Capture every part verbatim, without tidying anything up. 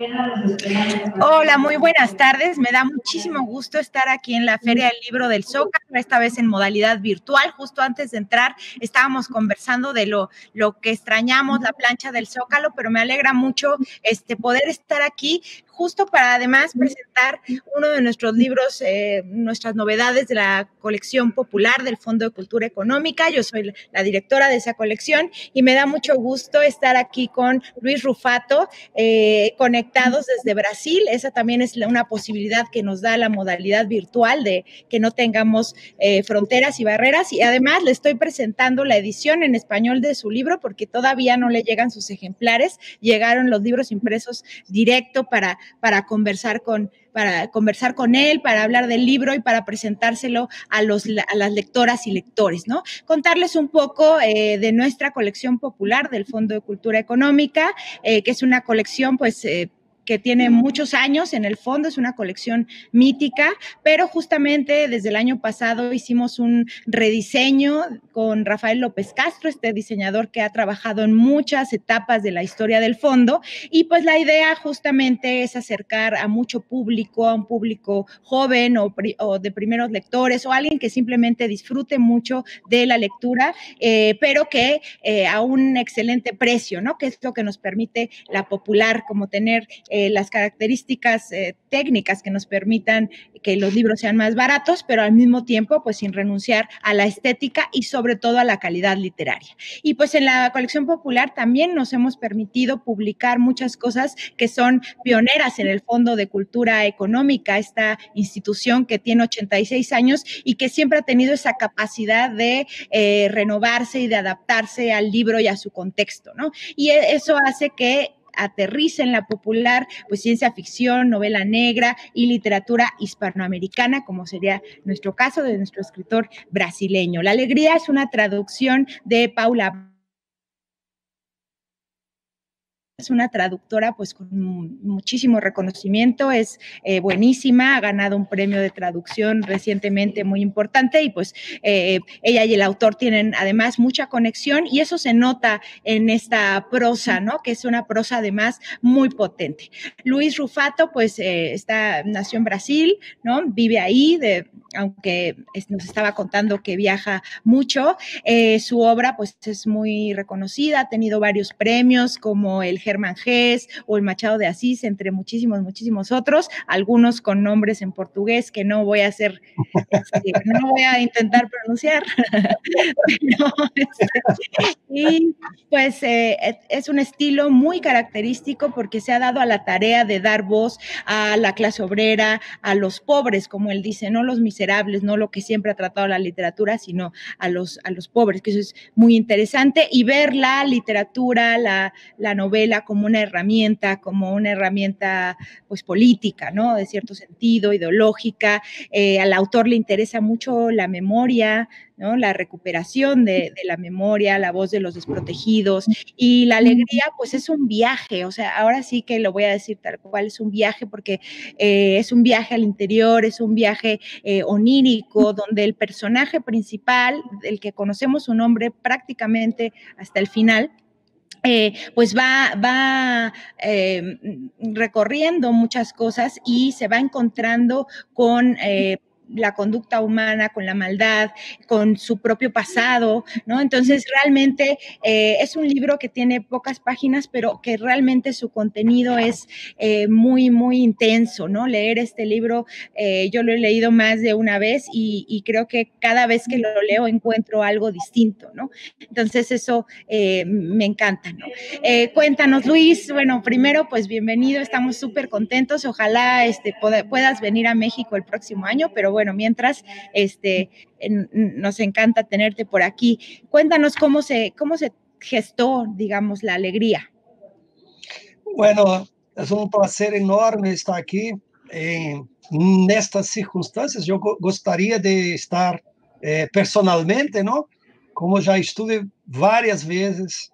Hola, muy buenas tardes. Me da muchísimo gusto estar aquí en la Feria del Libro del Zócalo, esta vez en modalidad virtual. Justo antes de entrar estábamos conversando de lo, lo que extrañamos, la plancha del Zócalo, pero me alegra mucho este, poder estar aquí justo para además presentar uno de nuestros libros, eh, nuestras novedades de la colección popular del Fondo de Cultura Económica. Yo soy la directora de esa colección y me da mucho gusto estar aquí con Luis Rufato, eh, conectados desde Brasil. Esa también es una posibilidad que nos da la modalidad virtual de que no tengamos eh, fronteras y barreras. Y además le estoy presentando la edición en español de su libro porque todavía no le llegan sus ejemplares. Llegaron los libros impresos directo para para conversar con, para conversar con él, para hablar del libro y para presentárselo a, los, a las lectoras y lectores, ¿no? Contarles un poco eh, de nuestra colección popular del Fondo de Cultura Económica, eh, que es una colección, pues, eh, que tiene muchos años en el fondo, es una colección mítica, pero justamente desde el año pasado hicimos un rediseño con Rafael López Castro, este diseñador que ha trabajado en muchas etapas de la historia del fondo, y pues la idea justamente es acercar a mucho público, a un público joven o, o de primeros lectores o alguien que simplemente disfrute mucho de la lectura, eh, pero que eh, a un excelente precio, ¿no? Que es lo que nos permite la popular, como tener Eh, las características eh, técnicas que nos permitan que los libros sean más baratos, pero al mismo tiempo, pues sin renunciar a la estética y sobre todo a la calidad literaria. Y pues en la colección popular también nos hemos permitido publicar muchas cosas que son pioneras en el Fondo de Cultura Económica, esta institución que tiene ochenta y seis años y que siempre ha tenido esa capacidad de eh, renovarse y de adaptarse al libro y a su contexto, ¿no? Y eso hace que aterriza en la popular, pues ciencia ficción, novela negra y literatura hispanoamericana, como sería nuestro caso de nuestro escritor brasileño. La alegría es una traducción de Paula. Es una traductora pues con muchísimo reconocimiento, es eh, buenísima, ha ganado un premio de traducción recientemente muy importante y pues eh, ella y el autor tienen además mucha conexión y eso se nota en esta prosa, ¿no? Que es una prosa además muy potente. Luis Rufato pues eh, está, nació en Brasil, ¿no? Vive ahí, de, aunque nos estaba contando que viaja mucho, eh, su obra pues es muy reconocida, ha tenido varios premios como el Germán Gess o el Machado de Asís, entre muchísimos, muchísimos otros, algunos con nombres en portugués que no voy a hacer, este, no voy a intentar pronunciar. Pero, este, y pues eh, es un estilo muy característico porque se ha dado a la tarea de dar voz a la clase obrera, a los pobres, como él dice, no los miserables, no lo que siempre ha tratado la literatura, sino a los, a los pobres, que eso es muy interesante, y ver la literatura, la, la novela como una herramienta, como una herramienta pues política, ¿no? De cierto sentido, ideológica. Eh, al autor le interesa mucho la memoria, ¿no? La recuperación de, de la memoria, la voz de los desprotegidos, y la alegría pues es un viaje, o sea, ahora sí que lo voy a decir tal cual, es un viaje porque eh, es un viaje al interior, es un viaje eh, onírico, donde el personaje principal, del que conocemos su nombre prácticamente hasta el final, Eh, pues va, va eh, recorriendo muchas cosas y se va encontrando con eh, la conducta humana, con la maldad, con su propio pasado, ¿no? Entonces, realmente eh, es un libro que tiene pocas páginas, pero que realmente su contenido es eh, muy, muy intenso, ¿no? Leer este libro, eh, yo lo he leído más de una vez y, y creo que cada vez que lo leo encuentro algo distinto, ¿no? Entonces, eso eh, me encanta, ¿no? Eh, cuéntanos, Luis, bueno, primero, pues bienvenido, estamos súper contentos, ojalá este, puedas venir a México el próximo año, pero bueno, mientras, este, en, nos encanta tenerte por aquí. Cuéntanos cómo se, cómo se gestó, digamos, la alegría. Bueno, es un placer enorme estar aquí. En estas circunstancias, yo gostaria de estar eh, personalmente, ¿no? Como já estuve várias vezes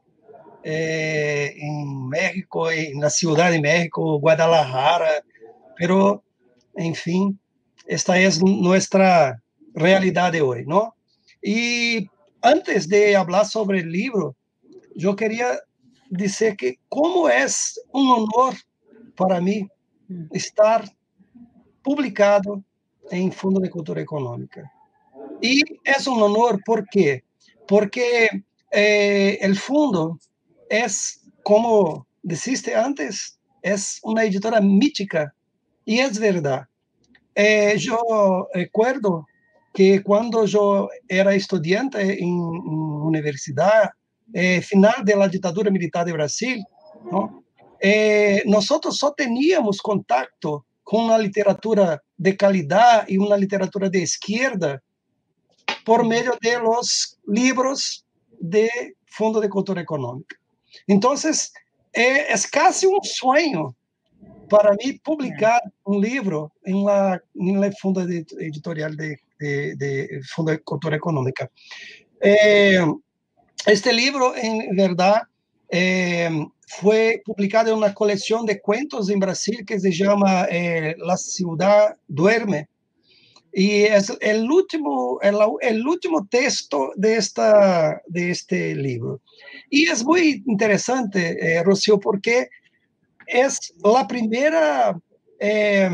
eh, em México, em, na Ciudad de México, Guadalajara, pero, enfim, esta é nossa realidade hoje, ¿no? E antes de falar sobre o livro, eu queria dizer que como é um honor para mí estar publicado en Fondo de Cultura Económica. Y es un honor, ¿por qué? Porque eh, el fondo es, como dijiste antes, es una editora mítica, y es verdad. Eh, yo recuerdo que cuando yo era estudiante en, en universidad, eh, final de la dictadura militar de Brasil, ¿no? Eh, nosotros solo teníamos contacto con una literatura de calidad y una literatura de izquierda por medio de los libros de Fondo de Cultura Económica. Entonces, eh, es casi un sueño para mí publicar un libro en la, en la Fundo Editorial de, de, de Fondo de Cultura Económica. Eh, este libro, en verdad, eh, fue publicado en una colección de cuentos en Brasil que se llama eh, La Ciudad Duerme, y es el último, el, el último texto de, esta, de este libro. Y es muy interesante, eh, Rocío, porque es la primera eh,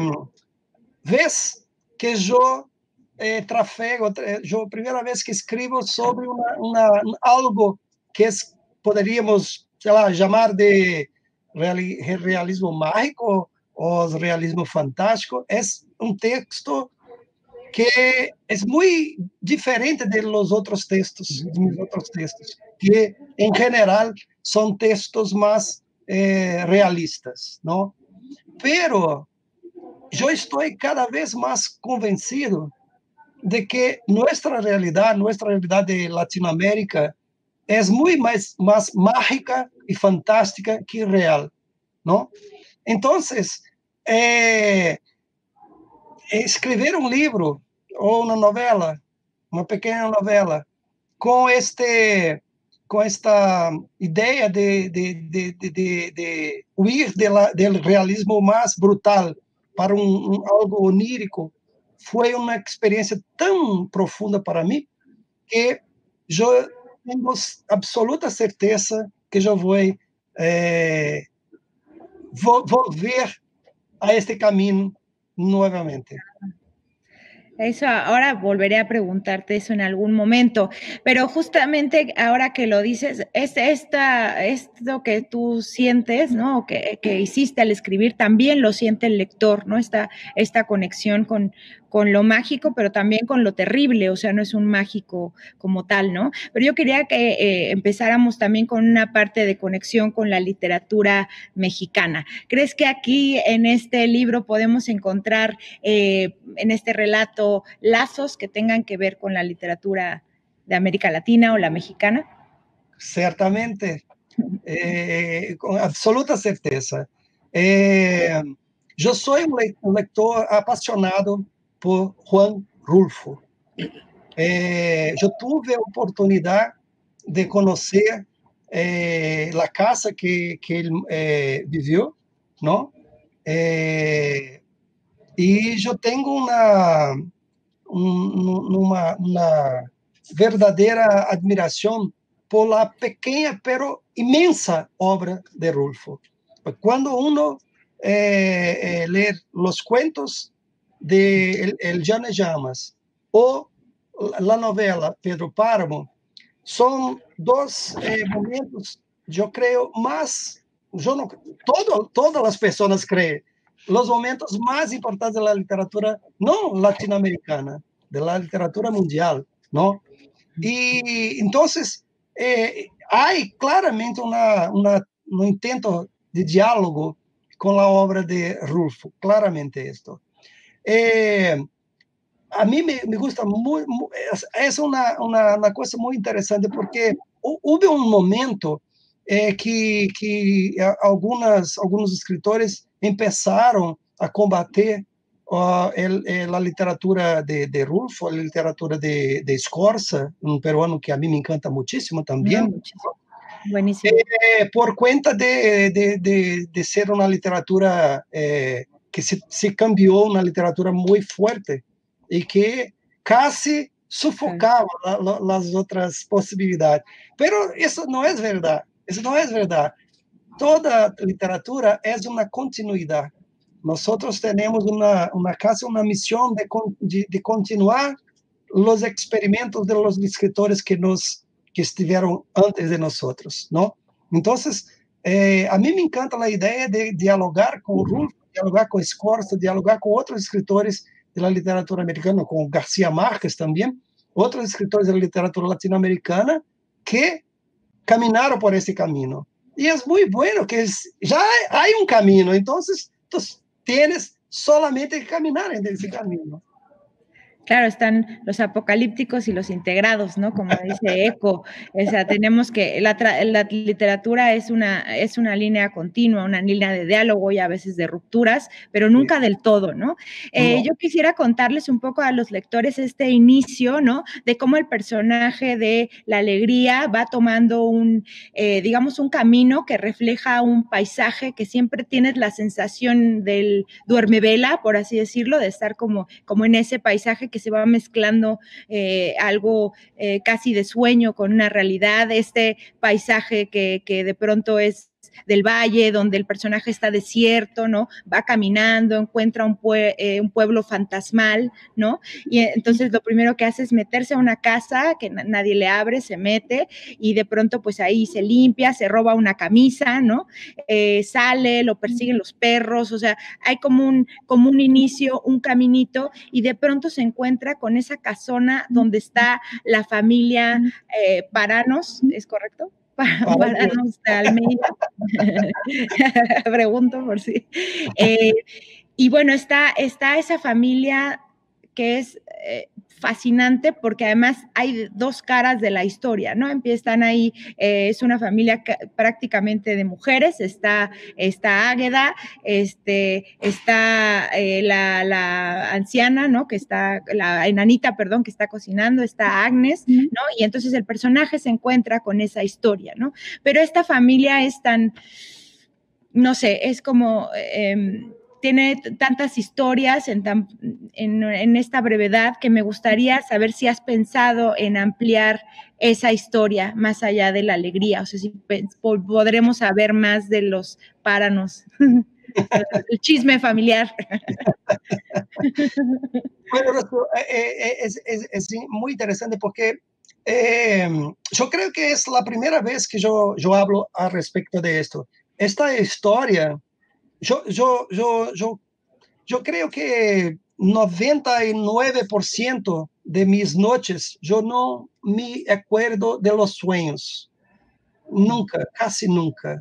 vez que yo eh, trafego, yo primera vez que escribo sobre una, una, algo que es, podríamos, sei lá, llamar de reali, realismo mágico o realismo fantástico. Es un texto que es muy diferente de los otros textos, de mis otros textos, que en general son textos más eh, realistas, ¿no? Pero yo estoy cada vez más convencido de que nuestra realidad, nuestra realidad de Latinoamérica, es muy más, más mágica y fantástica que real, ¿no? Entonces, eh, escrever un libro ou uma novela, uma pequena novela, com este, com esta ideia de, de, de, de, de, de huir de la, del realismo mais brutal para um, um, algo onírico, foi uma experiência tão profunda para mim que eu tenho absoluta certeza que eu vou, eh, vou volver a este caminho novamente. Eso ahora volveré a preguntarte eso en algún momento, pero justamente ahora que lo dices, es esta, esto que tú sientes, ¿no? Que, que hiciste al escribir, también lo siente el lector, ¿no? Esta, esta conexión con, con lo mágico, pero también con lo terrible, o sea, no es un mágico como tal, ¿no? Pero yo quería que eh, empezáramos también con una parte de conexión con la literatura mexicana. ¿Crees que aquí en este libro podemos encontrar, eh, en este relato, lazos que tengan que ver con la literatura de América Latina o la mexicana? Certamente, eh, con absoluta certeza. Eh, yo soy un lector apasionado por Juan Rulfo. Eh, yo tuve oportunidad de conocer eh, la casa que, que él eh, vivió, ¿no? Eh, y yo tengo una, un, una, una verdadeira admiração por la pequena pero inmensa obra de Rulfo. Quando uno eh, eh, lê os cuentos de El, El Llano Llamas ou a novela Pedro Páramo, são dois eh, momentos, eu creio, mais, eu não, todo, todas as pessoas creem, os momentos mais importantes da literatura não latino-americana, da literatura mundial, não? E então eh, há claramente uma, uma, um intento de diálogo com a obra de Rulfo, claramente isto. Eh, a mim me, me gusta muito, é uma, uma, uma coisa muito interessante, porque houve um momento eh, que, que algumas, alguns escritores começaram a combater uh, el, el, a literatura de, de Rulfo, a literatura de, de Scorza, um peruano que a mim me encanta muitíssimo também. No, muchísimo. Buenísimo. Eh, por conta de, de, de, de ser uma literatura eh, que se, se cambiou, uma literatura muito forte e que quase sufocava okay. as outras possibilidades. Pero isso não é verdade. Isso não é verdade. toda literatura es una continuidad. Nosotros tenemos una, una casi una misión de, de, de continuar los experimentos de los escritores que, nos, que estuvieron antes de nosotros, ¿no? Entonces, eh, a mí me encanta la idea de dialogar con Rulfo, dialogar con Scorza, dialogar con otros escritores de la literatura americana, con García Márquez también, otros escritores de la literatura latinoamericana que caminaron por ese camino. Y es muy bueno que es, ya hay un camino, entonces tú tienes solamente que caminar en ese camino. Claro, están los apocalípticos y los integrados, ¿no? Como dice Eco, o sea, tenemos que, la, la literatura es una, es una línea continua, una línea de diálogo y a veces de rupturas, pero nunca sí. del todo, ¿no? Eh, no. Yo quisiera contarles un poco a los lectores este inicio, ¿no? De cómo el personaje de la alegría va tomando un, eh, digamos, un camino que refleja un paisaje que siempre tienes la sensación del duermevela, por así decirlo, de estar como, como en ese paisaje que se va mezclando eh, algo eh, casi de sueño con una realidad, este paisaje que, que de pronto es del valle, donde el personaje está desierto, ¿no? Va caminando, encuentra un, pue eh, un pueblo fantasmal, ¿no? Y entonces lo primero que hace es meterse a una casa que nadie le abre, se mete y de pronto pues ahí se limpia, se roba una camisa, ¿no? Eh, sale, lo persiguen los perros, o sea, hay como un, como un inicio, un caminito y de pronto se encuentra con esa casona donde está la familia eh, Paranos, ¿es correcto? Paranos de Almeida. Pregunto por si. Eh, y bueno, está, está esa familia que es eh, fascinante porque además hay dos caras de la historia, ¿no? Empiezan ahí, eh, es una familia que, prácticamente de mujeres, está, está Águeda, este, está eh, la, la anciana, ¿no? Que está, la enanita, perdón, que está cocinando, está Agnes, ¿no? Y entonces el personaje se encuentra con esa historia, ¿no? Pero esta familia es tan, no sé, es como... Eh, tiene tantas historias en, tan, en, en esta brevedad que me gustaría saber si has pensado en ampliar esa historia más allá de la alegría, o sea, si podremos saber más de los páranos, el chisme familiar. Bueno, es, es, es muy interesante porque eh, yo creo que es la primera vez que yo, yo hablo al respecto de esto. Esta historia... Yo, yo, yo, yo, yo creo que noventa y nueve por ciento de mis noches yo no me acuerdo de los sueños. Nunca, casi nunca.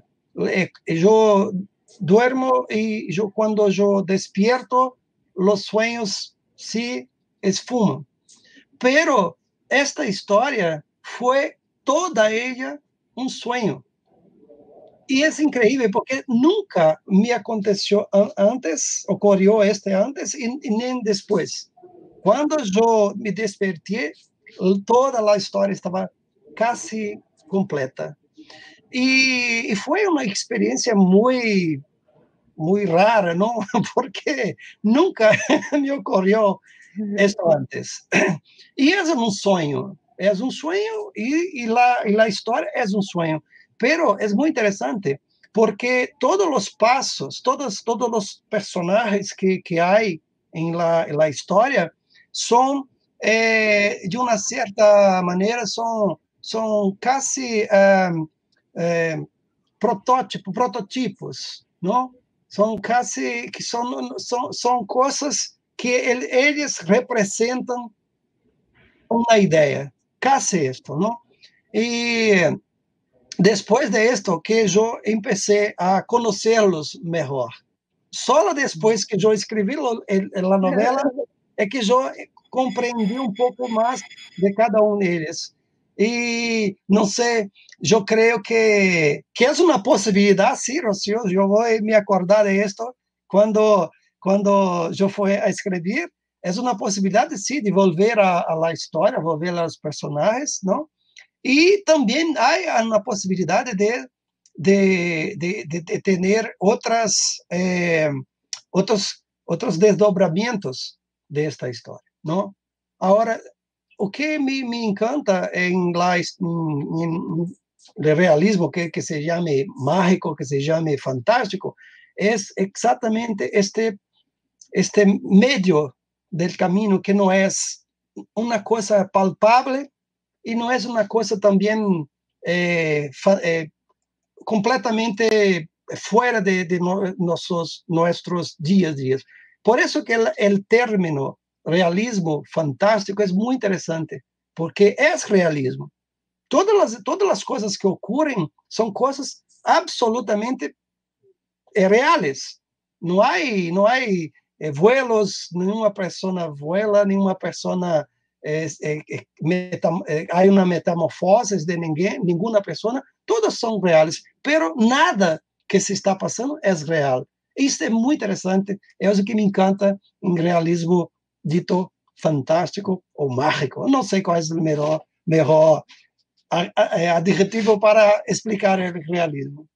Yo duermo y yo, cuando yo despierto, los sueños sí esfuman. Pero esta historia fue toda ella un sueño. Y es increíble porque nunca me aconteció antes, ocurrió este antes y, y ni después. Cuando yo me desperté, toda la historia estaba casi completa. Y, y fue una experiencia muy, muy rara, ¿no? Porque nunca me ocurrió esto antes. Y es un sueño, es un sueño y, y, la, y la historia es un sueño. Pero es muy interesante porque todos los pasos, todos, todos los personajes que, que hay en la, en la historia son, eh, de una cierta manera, son, son casi um, eh, protótipo, prototipos, ¿no? Son casi, que son, son, son cosas que el, ellos representan una idea, casi esto, ¿no? Y después de esto que yo empecé a conocerlos mejor. Solo después que yo escribí lo, el, la novela es que yo comprendí un poco más de cada uno de ellos. Y no sé, yo creo que, que es una posibilidad, sí, Rocío, yo voy a me acordar de esto cuando, cuando yo fui a escribir. Es una posibilidad, sí, de volver a, a la historia, volver a los personajes, ¿no? Y también hay una posibilidad de, de, de, de, de tener otras, eh, otros, otros desdobramientos de esta historia, ¿no? Ahora, o que me, me encanta en la, en, de realismo, que, que se llame mágico, que se llame fantástico, es exactamente este, este medio del camino que no es una cosa palpable y no es una cosa también eh, fa, eh, completamente fuera de, de no, nuestros, nuestros días, días. Por eso que el, el término realismo fantástico es muy interesante, porque es realismo. Todas las, todas las cosas que ocurren son cosas absolutamente eh, reales. No hay, no hay eh, vuelos, ninguna persona vuela, ninguna persona eh, eh, metam, eh, hay una metamorfosis de ninguém, ninguna persona, todas son reales, pero nada que se está pasando es real. Isso é muito interessante, é o que me encanta em realismo dito fantástico ou mágico. Eu não sei qual é o melhor, melhor adjetivo para explicar el realismo.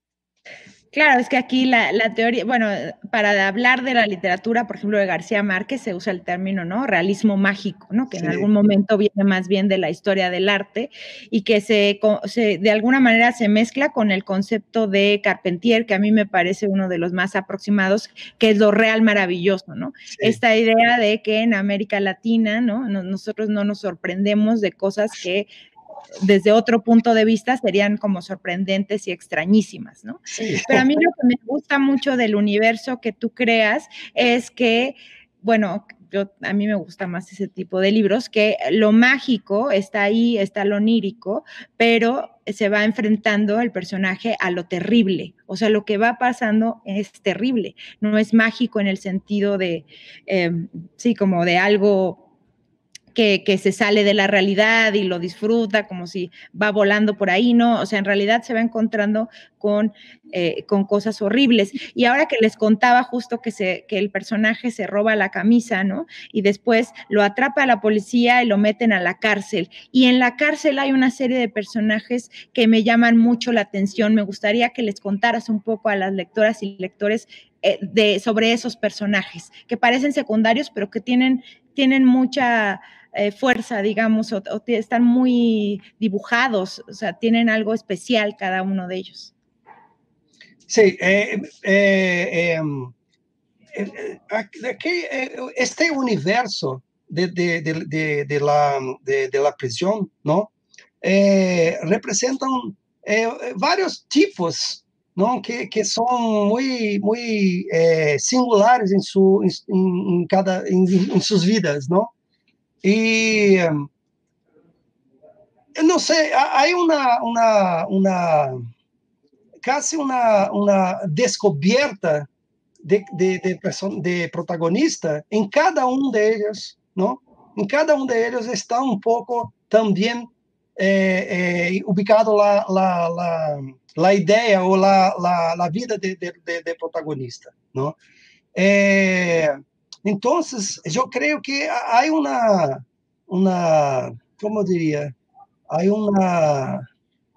Claro, es que aquí la, la teoría, bueno, para hablar de la literatura, por ejemplo, de García Márquez, se usa el término, ¿no? Realismo mágico, ¿no? Que sí. En algún momento viene más bien de la historia del arte y que se, se, de alguna manera se mezcla con el concepto de Carpentier, que a mí me parece uno de los más aproximados, que es lo real maravilloso, ¿no? Sí. Esta idea de que en América Latina, ¿no? Nosotros no nos sorprendemos de cosas que desde otro punto de vista serían como sorprendentes y extrañísimas, ¿no? Sí. Pero a mí lo que me gusta mucho del universo que tú creas es que, bueno, yo, a mí me gusta más ese tipo de libros, que lo mágico está ahí, está lo onírico, pero se va enfrentando el personaje a lo terrible, o sea, lo que va pasando es terrible, no es mágico en el sentido de, eh, sí, como de algo Que, que se sale de la realidad y lo disfruta como si va volando por ahí, ¿no? O sea, en realidad se va encontrando con, eh, con cosas horribles. Y ahora que les contaba justo que, se, que el personaje se roba la camisa, ¿no? Y después lo atrapa a la policía y lo meten a la cárcel. Y en la cárcel hay una serie de personajes que me llaman mucho la atención. Me gustaría que les contaras un poco a las lectoras y lectores eh, de, sobre esos personajes, que parecen secundarios, pero que tienen, tienen mucha... Eh, fuerza, digamos, o, o están muy dibujados, o sea, tienen algo especial cada uno de ellos. Sí, eh, eh, eh, aquí, este universo de, de, de, de, de, la, de, de la prisión, ¿no? Eh, representan eh, varios tipos, ¿no? Que, que son muy, muy eh, singulares en, su, en, en, cada, en, en sus vidas, ¿no? Y no sé, hay una, una, una casi una, una descubierta de, de, de, person, de protagonista en cada uno de ellos, ¿no? En cada uno de ellos está un poco también eh, eh, ubicado la, la, la, la idea o la, la, la vida de, de, de, de protagonista, ¿no? Eh, entonces, yo creo que hay una, una, ¿cómo diría? Hay una,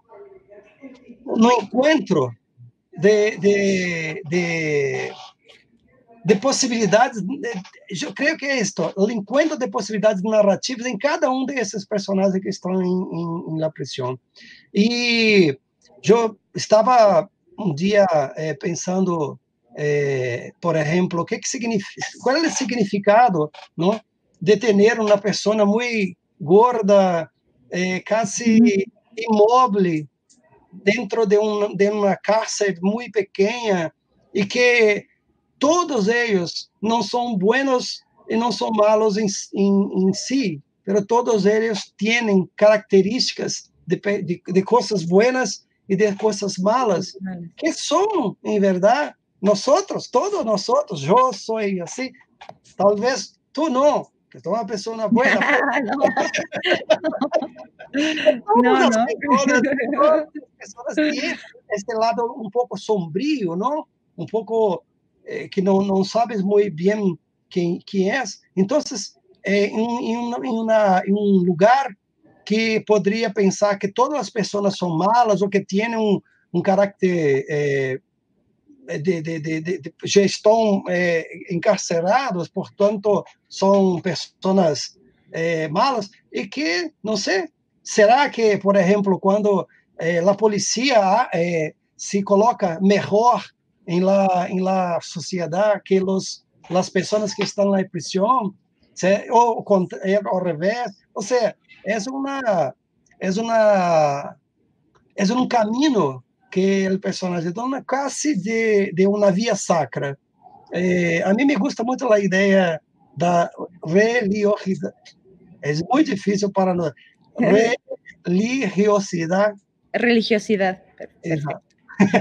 un encuentro de, de, de, de posibilidades, yo creo que esto, el encuentro de posibilidades narrativas en cada uno de esos personajes que están en, en, en la prisión. Y yo estaba un día eh, pensando, eh, por ejemplo, ¿qué significa, ¿cuál es el significado, ¿no? de tener una persona muy gorda, eh, casi inmóvil, dentro de, un, de una cárcel muy pequeña y que todos ellos no son buenos y no son malos en, en, en sí, pero todos ellos tienen características de, de, de cosas buenas y de cosas malas, que son, en verdad, nosotros, todos nosotros. Yo soy así, tal vez tú no, que tú eres una persona buena. No, no. Todas, no. Las personas, todas las personas tienen este lado un poco sombrío, ¿no? Un poco eh, que no, no sabes muy bien quién, quién es. Entonces, eh, en, en, una, en, una, en un lugar que podría pensar que todas las personas son malas o que tienen un, un carácter eh, de, de, de, de, já estão eh, encarcerados, portanto, são pessoas eh, malas, e que, não sei, será que, por exemplo, quando eh, la policía eh, se coloca mejor en la, en la sociedad que los, las personas que están en la prisión, ¿sí? O al revés. O sea, es una, es una, es un camino que el personaje toma casi de, de una vía sacra. Eh, a mí me gusta mucho la idea da religiosidad. Es muy difícil para nosotros. Religiosidad. Religiosidad, Exacto. perfecto.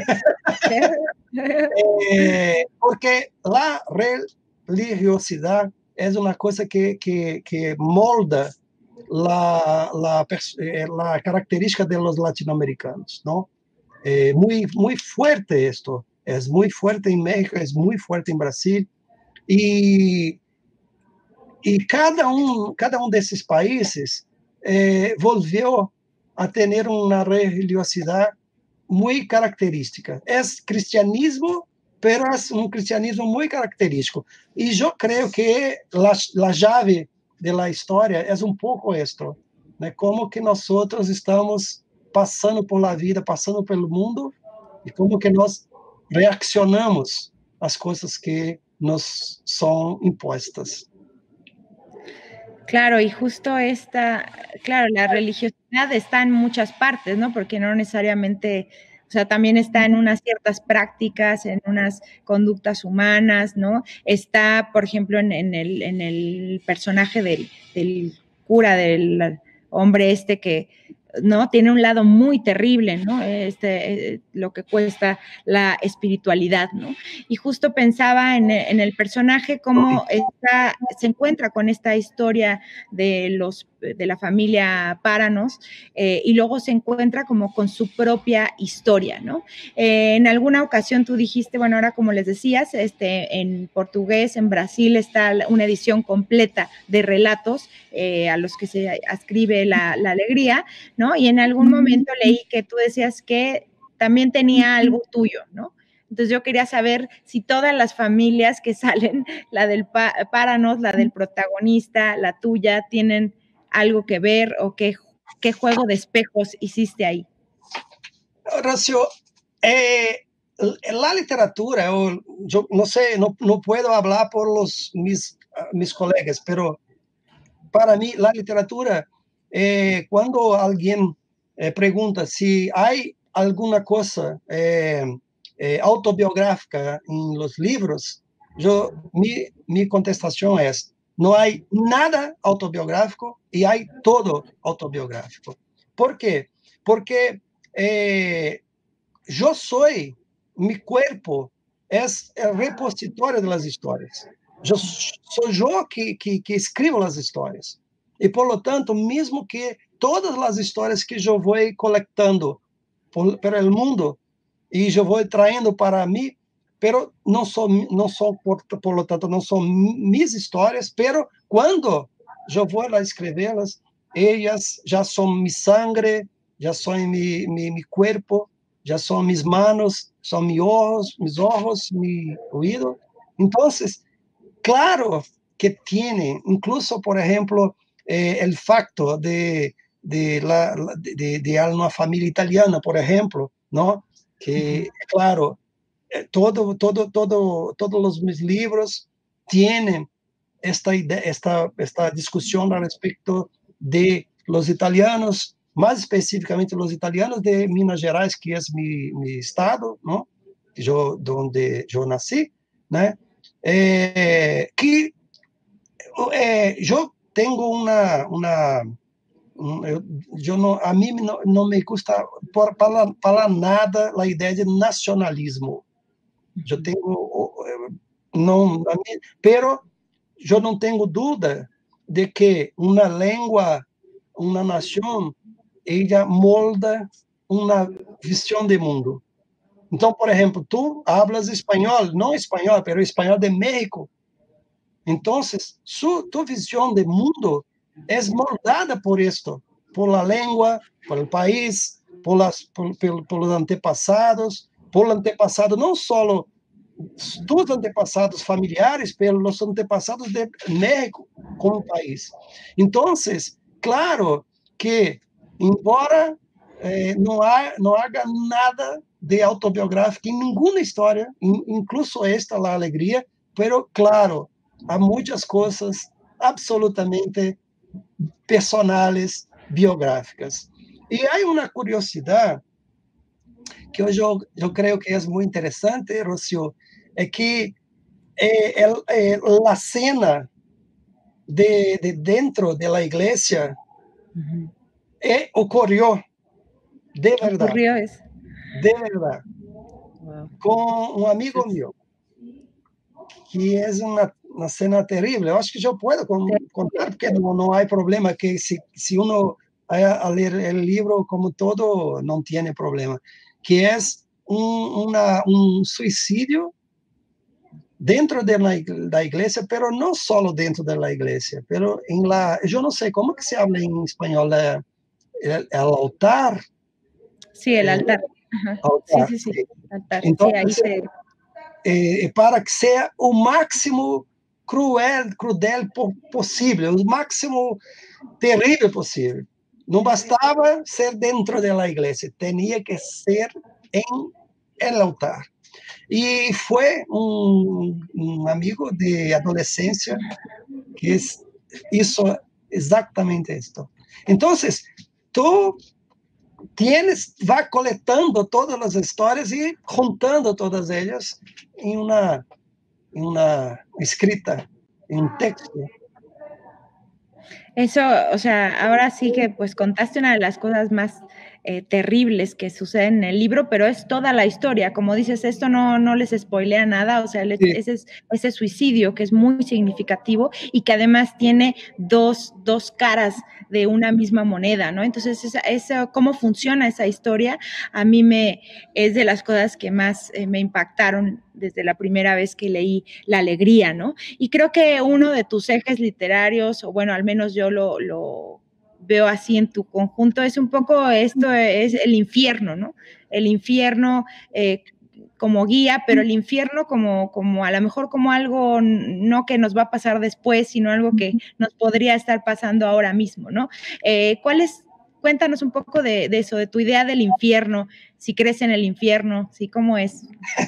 Eh, porque la religiosidad es una cosa que, que, que molda la, la, eh, la, característica de los latinoamericanos, ¿no? Eh, muy, muy fuerte esto, es muy fuerte en México, es muy fuerte en Brasil, y, y cada, un, cada uno de esos países eh, volvió a tener una religiosidad muy característica. Es cristianismo, pero es un cristianismo muy característico. Y yo creo que la, la llave de la historia es un poco esto, ¿no? Como que nosotros estamos pasando por la vida, pasando pelo mundo, y como que nós reaccionamos às coisas que nos son impuestas. Claro, y justo esta, claro, la religiosidad está en muchas partes, ¿no? Porque no necesariamente, o sea, también está en unas ciertas prácticas, en unas conductas humanas, ¿no? Está, por ejemplo, en, en, el, en el personaje del, del cura, del hombre este que, ¿no? Tiene un lado muy terrible, ¿no? Este, eh, lo que cuesta la espiritualidad, ¿no? Y justo pensaba en, en el personaje cómo está, se encuentra con esta historia de los de la familia Páranos, eh, y luego se encuentra como con su propia historia, ¿no? Eh, en alguna ocasión tú dijiste, bueno, ahora como les decías, este, en portugués, en Brasil está una edición completa de relatos eh, a los que se ascribe la, la alegría, ¿no? Y en algún momento leí que tú decías que también tenía algo tuyo, ¿no? Entonces yo quería saber si todas las familias que salen, la del Páranos, la del protagonista, la tuya, tienen algo que ver o qué, qué juego de espejos hiciste ahí. Horacio, eh, la literatura, yo no sé, no, no puedo hablar por los, mis, mis colegas, pero para mí la literatura, eh, cuando alguien eh, pregunta si hay alguna cosa eh, eh, autobiográfica en los libros, yo, mi, mi contestación es, no hay nada autobiográfico y hay todo autobiográfico. ¿Por qué? Porque eh, yo soy, mi cuerpo es el repositorio de las historias. Yo, soy yo que, que, que escribo las historias. Y por lo tanto, mismo que todas las historias que yo voy colectando por, por el mundo y yo voy trayendo para mí, pero no son, no son por, por lo tanto, no son mis historias, pero cuando yo voy a escribirlas, ellas ya son mi sangre, ya son mi, mi, mi cuerpo, ya son mis manos, son mis ojos, mis ojos, mi oído. Entonces, claro que tiene, incluso, por ejemplo, eh, el facto de, de, la, de, de una familia italiana, por ejemplo, ¿no? Que, claro, todo, todo, todo, todos los mis libros tienen esta, idea, esta, esta discusión al respecto de los italianos, más específicamente los italianos de Minas Gerais, que es mi, mi estado, ¿no? Yo, donde yo nací, ¿no? Eh, que eh, yo tengo una, una yo no, a mí no, no me gusta por, para, para nada la idea de nacionalismo. Yo tengo, no, pero yo no tengo duda de que una lengua, una nación, ella molda una visión de mundo. Então, por exemplo, tú hablas espanhol, não espanhol, pero espanhol de México. Então, su, tu visão de mundo é moldada por esto, por la lengua, por el país, por, las, por, por, por los antepassados, por el antepasado não só dos antepassados familiares, pelos antepassados de México como país. Então, claro que, embora eh, não, há, não haga nada de autobiográfico em nenhuma história, incluso esta, La Alegria, pero claro, há muitas coisas absolutamente personales, biográficas. E há uma curiosidade que hoje eu, eu creio que é muito interessante, Rocio, é que eh, el, eh, a cena de, de dentro de la iglesia uh-huh. eh, ocorreu de verdade. Ocurrió eso. De verdade. Wow. Com um amigo sí. meu, que é uma, uma cena terrível. Eu acho que eu posso contar, porque não, não há problema, que se, se uno a, a ler o livro como todo, não tem problema. Que é um, uma, um suicídio dentro de la, da igreja, pero não só dentro da igreja, pero em la, eu não sei como que se habla em espanhol, el, el altar. Sí, el altar. Eh, altar sí, sí, sí. Altar. Então, sí, ahí se... eh, para que seja o máximo cruel, crudel possível, o máximo terrível possível. Não bastava ser dentro da igreja, tinha que ser em el altar. E foi um, um amigo de adolescência que hizo exatamente isto. Então, tu tienes, vai coletando todas as histórias e juntando todas elas em uma, em uma escrita, em um texto. Eso, o sea, ahora sí que pues contaste una de las cosas más eh, terribles que suceden en el libro, pero es toda la historia. Como dices, esto no, no les spoilea nada, o sea, les, sí. ese, ese suicidio que es muy significativo y que además tiene dos, dos caras de una misma moneda, ¿no? Entonces, esa, esa, cómo funciona esa historia, a mí me es de las cosas que más eh, me impactaron desde la primera vez que leí La Alegría, ¿no? Y creo que uno de tus ejes literarios, o bueno, al menos yo lo, lo veo así en tu conjunto, es un poco esto, es el infierno, ¿no? El infierno eh, como guía, pero el infierno como, como a lo mejor como algo no que nos va a pasar después, sino algo que nos podría estar pasando ahora mismo, ¿no? Eh, ¿cuál es? Cuéntanos un poco de, de eso, de tu idea del infierno, si crees en el infierno, ¿sí? ¿Cómo es?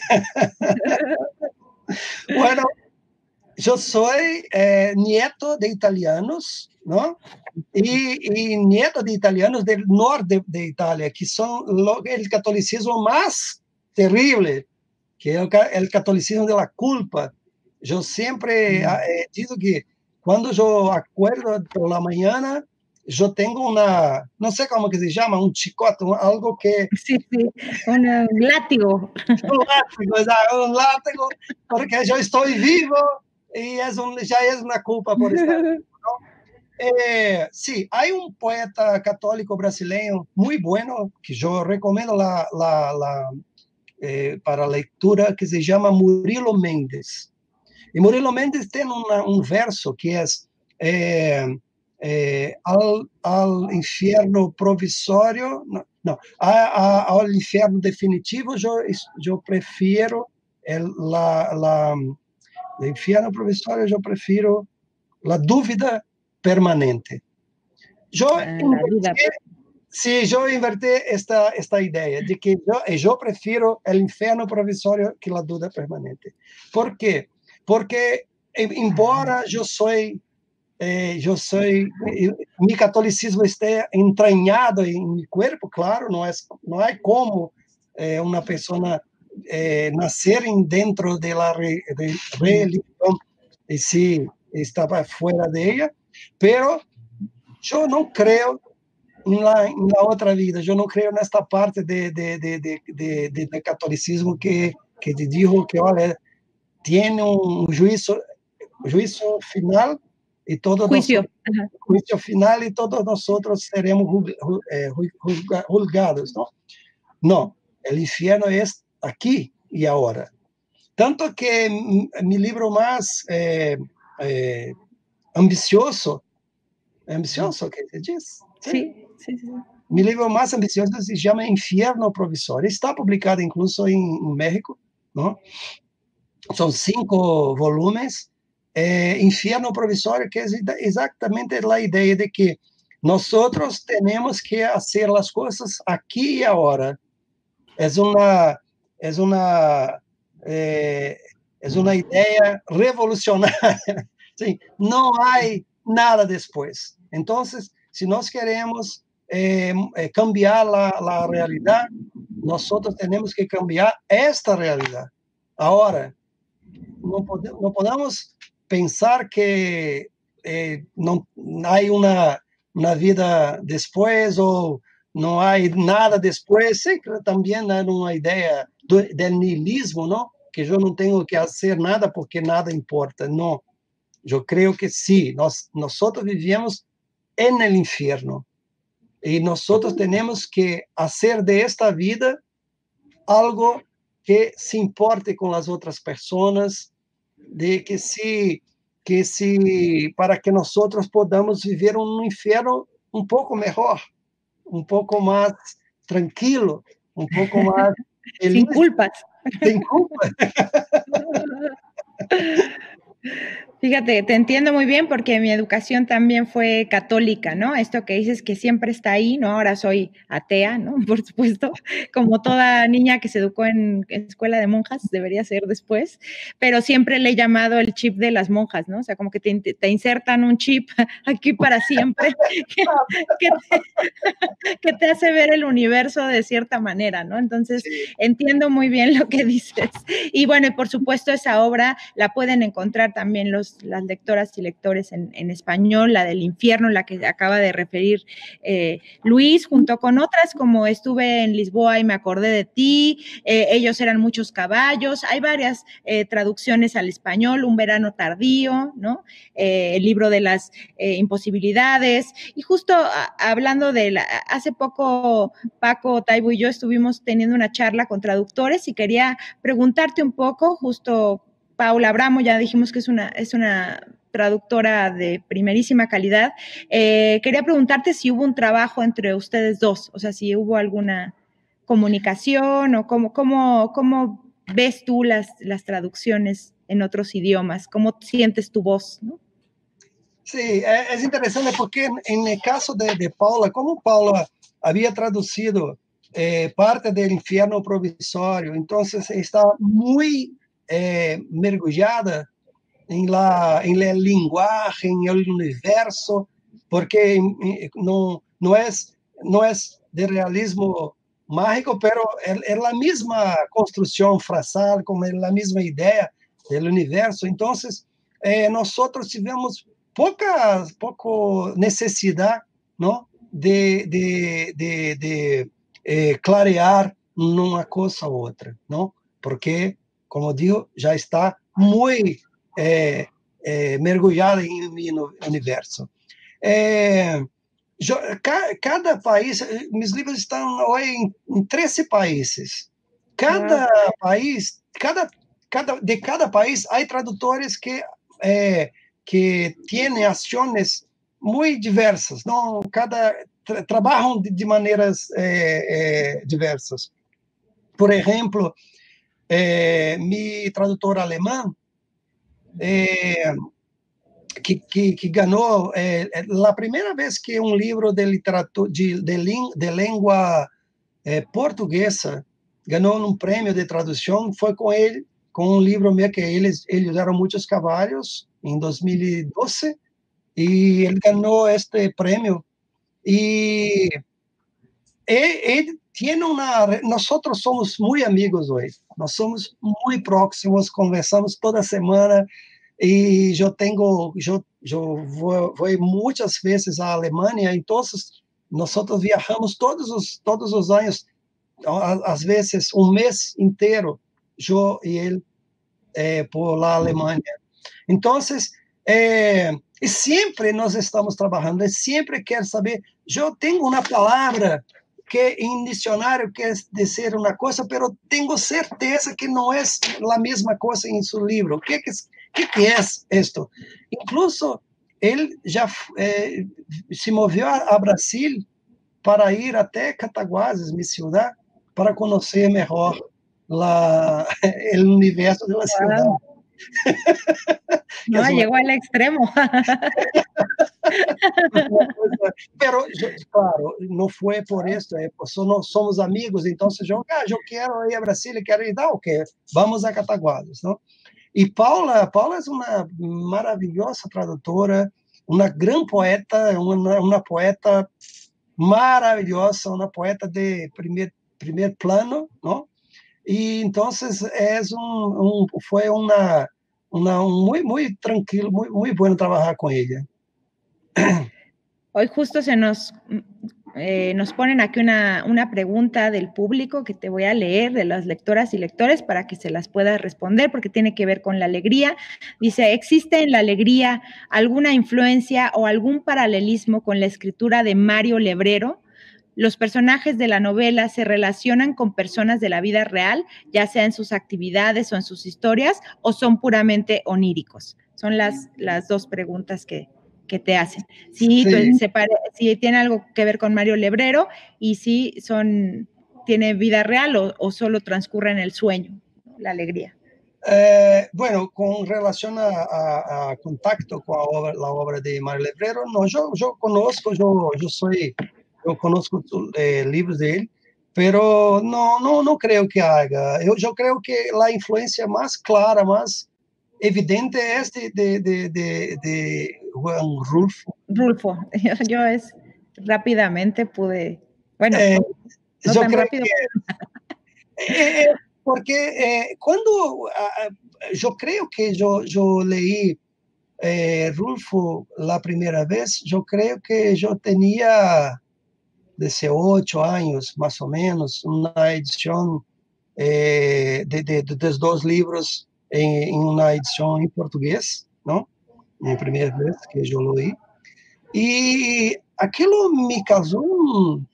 Bueno, yo soy eh, nieto de italianos, ¿no? Y, y nieto de italianos del norte de, de Italia, que son lo, el catolicismo más terrible, que es el, el catolicismo de la culpa. Yo siempre mm. eh, digo que cuando yo acuerdo por la mañana, yo tengo una, no sé cómo que se llama, un chicote, algo que... Sí, sí, un látigo. Un látigo, un látigo, porque yo estoy vivo y es un, ya es una culpa por estar vivo, ¿no? Eh, sí, hay un poeta católico brasileño muy bueno, que yo recomiendo la, la, la, eh, para lectura, que se llama Murilo Mendes. Y Murilo Mendes tiene una, un verso que es... Eh, Eh, al, al infierno provisório, não, não a, a, ao inferno definitivo, eu, eu prefiro el, la, la, o inferno provisório, eu prefiro a dúvida permanente. Eu ah, inverti, sim, eu inverti esta, esta ideia de que eu, eu prefiro o inferno provisório que a dúvida permanente. Por quê? Porque, embora eu sou Eh, eu sou, meu catolicismo está entranhado em meu corpo, claro, não é, não é como eh, uma pessoa eh, nascer dentro da re, de religião e se estava fora dela, pero eu não creio na, na outra vida, eu não creio nesta parte de, de, de, de, de, de, de catolicismo que, que te digo que, olha, tem um juízo, juízo final e todos juicio. Nós, juicio final e todos nós seremos julgados, não? Não, o inferno é aqui e agora. Tanto que meu livro mais eh, eh, ambicioso, ambicioso, que se diz? Sim, sim, sim. Meu livro mais ambicioso se chama Infierno Provisório. Está publicado incluso em, em México, não? São cinco volumes. Eh, Infierno Provisório, que é exatamente a ideia de que Nosotros tenemos que hacer las cosas aquí y ahora. Es una, es una, eh, es una idea revolucionaria. Sí, no hay nada después. Entonces, si nos queremos eh, eh, cambiar la, la realidad, nosotros tenemos que cambiar esta realidad. Ahora, no, pode, no podemos pensar que eh, no hay una, una vida después o no hay nada después. Sé que también hay una idea do, del nihilismo, ¿no? Que yo no tengo que hacer nada porque nada importa. No, yo creo que sí, nos, nosotros vivimos en el infierno y nosotros tenemos que hacer de esta vida algo que se importe con las otras personas, de que se que se para que nosotros podamos viver um inferno um pouco melhor, um pouco mais tranquilo, um pouco mais Sin feliz, culpas. sem culpa. Fíjate, te entiendo muy bien porque mi educación también fue católica, ¿no? Esto que dices que siempre está ahí, ¿no? Ahora soy atea, ¿no? Por supuesto, como toda niña que se educó en, en escuela de monjas, debería ser después, pero siempre le he llamado el chip de las monjas, ¿no? O sea, como que te, te insertan un chip aquí para siempre que, que, te, que te hace ver el universo de cierta manera, ¿no? Entonces, Sí. entiendo muy bien lo que dices. Y bueno, y por supuesto esa obra la pueden encontrar también los las lectoras y lectores en, en español, la del infierno, la que acaba de referir eh, Luis, junto con otras como Estuve en Lisboa y me acordé de ti, eh, Ellos eran muchos caballos, hay varias eh, traducciones al español, Un verano tardío, ¿no? Eh, el libro de las eh, imposibilidades, y justo a, hablando de, la, hace poco Paco, Taibo y yo estuvimos teniendo una charla con traductores y quería preguntarte un poco, justo Paula Abramo, ya dijimos que es una, es una traductora de primerísima calidad. Eh, quería preguntarte si hubo un trabajo entre ustedes dos, o sea, si hubo alguna comunicación o cómo, cómo, cómo ves tú las, las traducciones en otros idiomas, cómo sientes tu voz, ¿no? Sí, es interesante porque en, en el caso de, de Paula, como Paula había traducido eh, parte del infierno provisorio, entonces está muy eh, mergulhada en, la, en el lenguaje, en el universo, porque no, no, es, no es de realismo mágico, pero es, es la misma construcción frasal, como es la misma idea del universo. Entonces, eh, nosotros tivemos pouca, pouco necessidade, não, de, de, de, de eh, clarear numa coisa ou outra, não? Porque, como digo, já está muito eh, eh, mergulhada em no universo. Eh, cada país, meus livros estão hoje em, em treze países. Cada wow. país, cada, cada, de cada país, há tradutores que eh, que tienen acciones muy diversas, ¿no? Cada, tra trabajan de, de maneiras eh, eh, diversas. Por ejemplo, eh, mi tradutor alemán, eh, que, que, que, ganó eh, la primera vez que un libro de literatura, de, de, de lengua eh, portuguesa ganó un premio de traducción, fue con él, con un libro mío que ellos, ellos eran muchos caballos, en dos mil doce, y él ganó este premio. Y él, él tiene una... Nosotros somos muy amigos hoy, nos somos muy próximos, conversamos toda semana, y yo tengo, yo, yo voy, voy muchas veces a Alemania, entonces nosotros viajamos todos los, todos los años, às vezes um mês inteiro, eu e ele, eh, por lá Alemanha. Então, eh, e sempre nós estamos trabalhando, ele sempre quer saber, eu tenho uma palavra que em dicionário quer dizer uma coisa, mas tenho certeza que não é a mesma coisa em seu livro. O que, que, que, que é isto? Incluso, ele já eh, se moveu a, a Brasil para ir até Cataguases, minha cidade, para conhecer melhor lá, o universo da cidade. que No, es una llegó al extremo. Pero, yo, claro, não foi por isso, é, somos, somos amigos, então eu, ah, eu quero ir a Brasília, quero ir, ah, ok, vamos a Cataguases, não? E Paula, Paula é uma maravilhosa tradutora, uma grande poeta, uma, uma poeta maravilhosa, uma poeta de primeiro, primeiro plano, não? E então é um, um, foi uma, uma um muito, muito tranquilo, muito, muito bom trabalhar com ele. Hoy justo se nos, eh, nos ponen aquí una, una pregunta del público que te voy a leer, de las lectoras y lectores, para que se las puedas responder, porque tiene que ver con la alegría. Dice, ¿existe en la alegría alguna influencia o algún paralelismo con la escritura de Mario Lebrero? Los personajes de la novela se relacionan con personas de la vida real, ya sea en sus actividades o en sus historias, o son puramente oníricos. Son las, las dos preguntas que, que te hacen. Si, sí. se pare, si tiene algo que ver con Mario Lebrero y si son, tiene vida real o, o solo transcurre en el sueño, la alegría. Eh, bueno, con relación a, a, a contacto con la obra, la obra de Mario Lebrero, no, yo, yo conozco, yo, yo soy, yo conozco eh, libros de él, pero no, no, no creo que haga. Yo, yo creo que la influencia más clara, más evidente es de, de, de, de, de Juan Rulfo. Rulfo, yo, yo es rápidamente pude, bueno, eh, no yo tan creo rápido. Que, eh, porque eh, cuando uh, yo creo que yo, yo leí eh, Rulfo la primera vez, yo creo que yo tenía dieciocho años, más o menos, una edición eh, de, de, de, de dos libros en, en una edición en portugués, ¿no? La primera vez que yo lo leí. Y aquilo me causó un,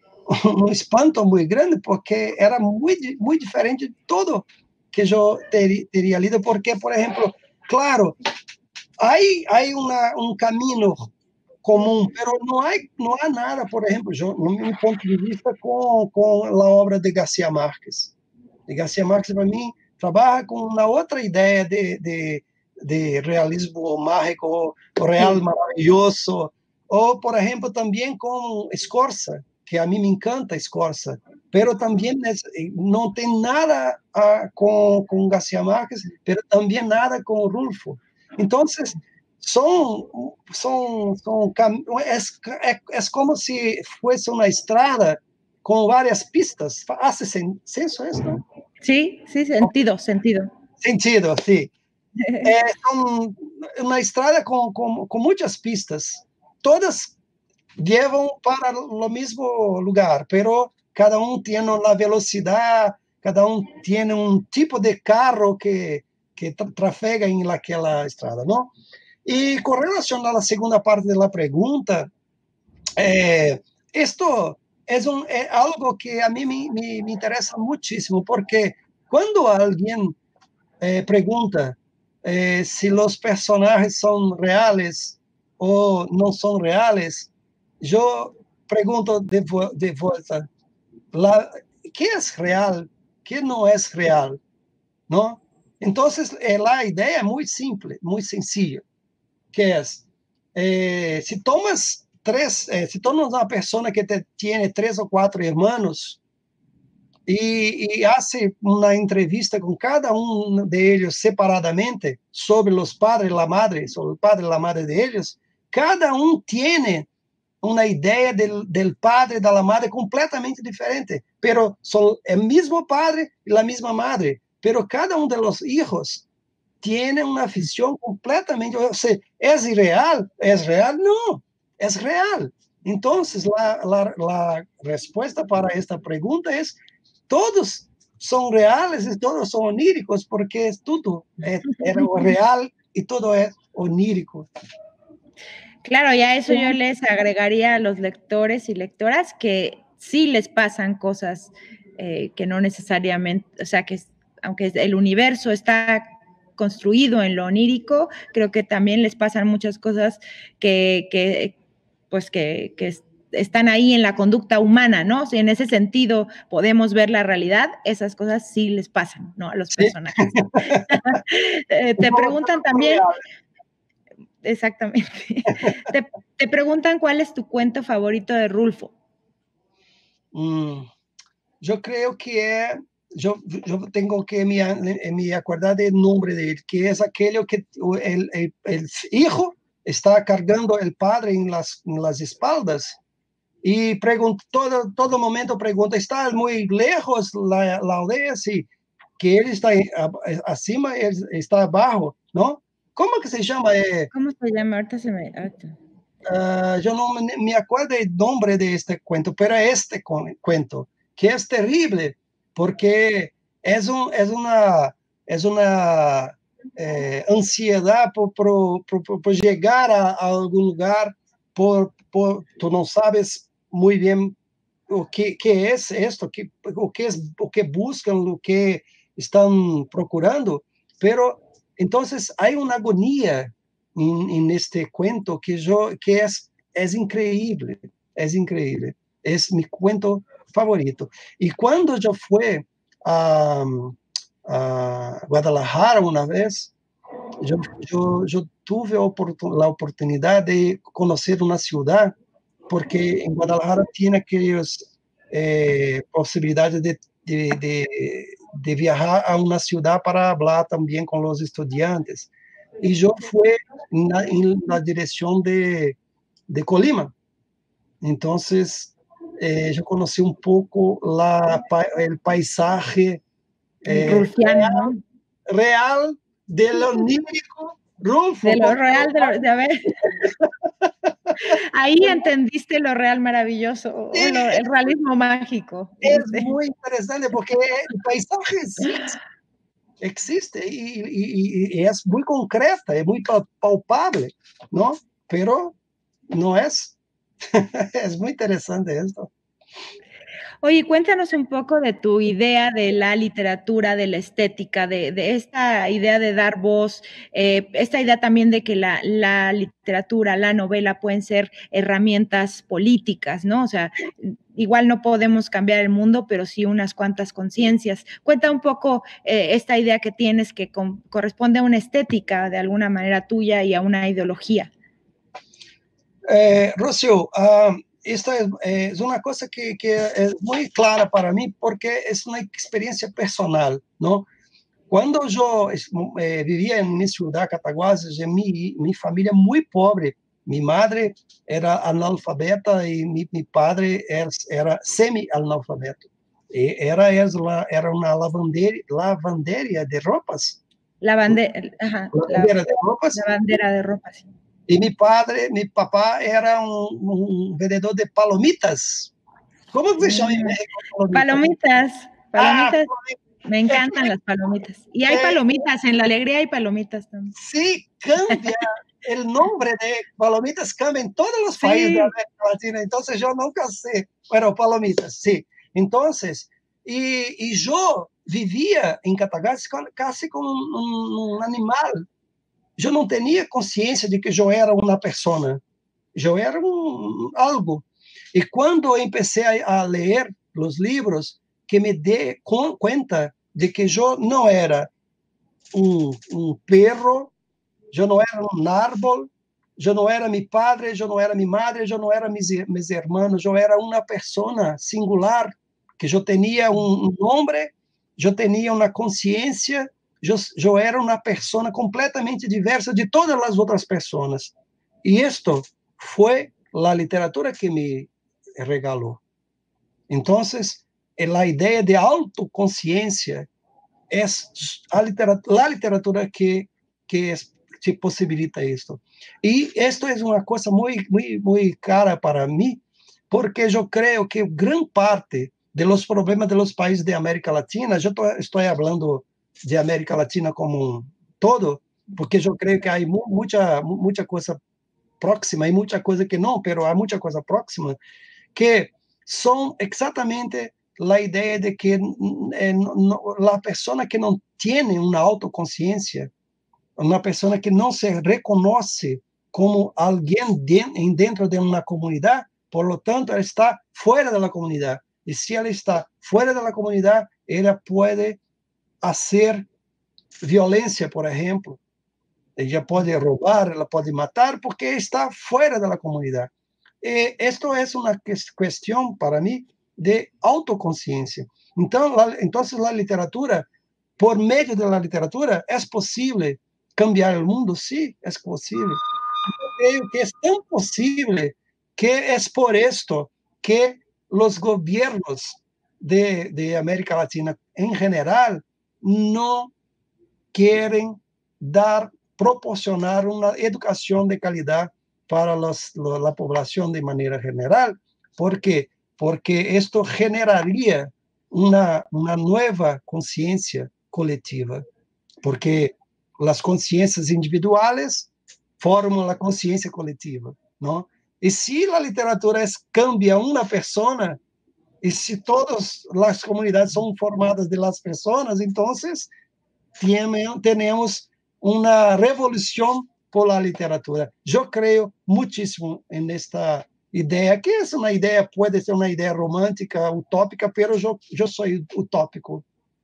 um espanto muito grande, porque era muito, muito diferente de tudo que eu ter, teria lido, porque, por exemplo, claro, há, há uma, um caminho comum, mas não há, não há nada, por exemplo, eu, no meu ponto de vista, com, com a obra de Garcia Marques. De Garcia Marques, para mim, trabalha com uma outra ideia de, de, de realismo mágico, real maravilhoso, ou, por exemplo, também com Scorza, que a mí me encanta Scorza, pero también es, no tiene nada uh, con, con García Márquez, pero también nada con Rulfo. Entonces, son, son, son es, es, es como si fuese una estrada con varias pistas. ¿Hace senso esto? Sí, sí, sentido, sentido. Sentido, sí. eh, son una estrada con, con, con muchas pistas, todas llevan para lo mismo lugar, pero cada uno tiene la velocidad, cada uno tiene un tipo de carro que, que tra trafega en aquella estrada, ¿no? Y con relación a la segunda parte de la pregunta, eh, esto es, un, es algo que a mí me, me, me interesa muchísimo, porque cuando alguien eh, pregunta eh, si los personajes son reales o no son reales, yo pregunto de, de vuelta, la, ¿qué es real? ¿Qué no es real? ¿No? Entonces, eh, la idea es muy simple, muy sencilla, que es, eh, si tomas tres, eh, si tomas una persona que te, tiene tres o cuatro hermanos y, y hace una entrevista con cada uno de ellos separadamente sobre los padres y la madre, sobre el padre y la madre de ellos, cada uno tiene una idea del, del padre y de la madre completamente diferente, pero son el mismo padre y la misma madre, pero cada uno de los hijos tiene una visión completamente, o sea, ¿es irreal? ¿Es real? No, es real. Entonces, la, la, la respuesta para esta pregunta es, todos son reales y todos son oníricos, porque es todo es, es real y todo es onírico. Claro, y a eso yo les agregaría a los lectores y lectoras que sí les pasan cosas eh, que no necesariamente, o sea, que aunque el universo está construido en lo onírico, creo que también les pasan muchas cosas que, que pues que, que están ahí en la conducta humana, ¿no? Si en ese sentido podemos ver la realidad, esas cosas sí les pasan, ¿no? A los Sí. personajes. eh, te preguntan también, exactamente, te, te preguntan cuál es tu cuento favorito de Rulfo. Mm, yo creo que é, yo, yo tengo que me, me acordar del nombre de él, que es aquel que el, el, el hijo está cargando el padre en las, en las espaldas y pregunta, todo, todo momento pregunta, ¿está muy lejos la, la aldea? Sí, que él está acima, él está abajo, ¿no? ¿Cómo que se llama? Eh, ¿Cómo se llama? Ahorita se me... Ahorita. Uh, yo no me, me acuerdo el nombre de este cuento, pero este cuento, que es terrible, porque es, un, es una, es una eh, ansiedad por, por, por, por llegar a, a, algún lugar, por, por, tú no sabes muy bien o que, que es esto, que, o, que es, o que buscan, lo que están procurando, pero entonces hay una agonía en, en este cuento que, yo, que es, es increíble, es increíble, es mi cuento favorito. Y cuando yo fui a, a Guadalajara una vez, yo, yo, yo tuve oportun, la oportunidad de conocer una ciudad, porque en Guadalajara tiene aquellas eh, posibilidades de, de, de, de viajar a una ciudad para hablar también con los estudiantes. Y yo fui en la, en la dirección de, de Colima. Entonces, eh, yo conocí un poco la, el paisaje eh, Rulfiano, real, ¿no? real de lo onírico, Rulfo. De lo real, de, lo, de a ver. Ahí entendiste lo real maravilloso, Sí, lo, el realismo mágico. es Este. muy interesante porque el paisaje existe, existe y, y, y, es muy concreta, es muy palpable, ¿no? Pero no es. Es muy interesante esto. Oye, cuéntanos un poco de tu idea de la literatura, de la estética, de, de esta idea de dar voz, eh, esta idea también de que la, la literatura, la novela pueden ser herramientas políticas, ¿no? O sea, igual no podemos cambiar el mundo, pero sí unas cuantas conciencias. Cuenta un poco eh, esta idea que tienes que con, corresponde a una estética de alguna manera tuya y a una ideología. Eh, Rocío, um, esta es, eh, es, una cosa que, que, es muy clara para mí porque es una experiencia personal, ¿no? Cuando yo eh, vivía en mi ciudad, Cataguases, mi, mi familia muy pobre, mi madre era analfabeta y mi, mi padre era, era semi-analfabeto. Era, era una lavanderia, lavanderia de ropas. Lavande, ajá, lavandera la, de ropas. lavandera de ropas. Sí. Y mi padre, mi papá era un, un vendedor de palomitas. ¿Cómo se llama en México? Palomitas, palomitas. palomitas. Ah, me encantan eh, las palomitas. Y hay palomitas, en la alegría hay palomitas también. Sí, cambia. El nombre de palomitas cambia en todos los sí. países de América Latina. Entonces yo nunca sé. Bueno, palomitas, sí. Entonces, y, y yo vivía en Cataguases casi como un, un animal. Yo no tenía conciencia de que yo era una persona. Yo era un, algo. Y cuando empecé a, a leer los libros, que me di cuenta de que yo no era un, un perro, yo no era un árbol, yo no era mi padre, yo no era mi madre, yo no era mis, mis hermanos, yo era una persona singular, que yo tenía un nombre, yo tenía una conciencia, yo, yo era una persona completamente diversa de todas las otras personas. Y esto fue la literatura que me regaló. Entonces, la idea de autoconciencia es a literatura, la literatura que, que es, te posibilita esto. Y esto es una cosa muy, muy, muy cara para mí, porque yo creo que gran parte de los problemas de los países de América Latina, yo estoy hablando de América Latina como un todo, porque yo creo que hay mu mucha, mucha cosa próxima y mucha cosa que no, pero hay mucha cosa próxima, que son exactamente la idea de que eh, no, la persona que no tiene una autoconciencia, una persona que no se reconoce como alguien de, dentro de una comunidad, Por lo tanto, ella está fuera de la comunidad. Y si ella está fuera de la comunidad, ella puede hacer violencia, por ejemplo. Ella puede robar, ella puede matar, porque está fuera de la comunidad. Eh, esto es una cuestión para mí de autoconciencia. Entonces la, entonces, la literatura, por medio de la literatura, ¿es posible cambiar el mundo? Sí, es posible. Yo creo que es tan posible que es por esto que los gobiernos de, de América Latina en general no quieren dar, proporcionar una educación de calidad para los, la población de manera general. ¿Por qué? Porque esto generaría una, una nueva conciencia colectiva, porque las conciencias individuales forman la conciencia colectiva, ¿no? Y si la literatura es, cambia una persona, y si todas las comunidades son formadas de las personas, entonces tenemos una revolución por la literatura. Yo creo muchísimo en esta idea, que es una idea, puede ser una idea romántica, utópica, pero yo, yo soy utópico.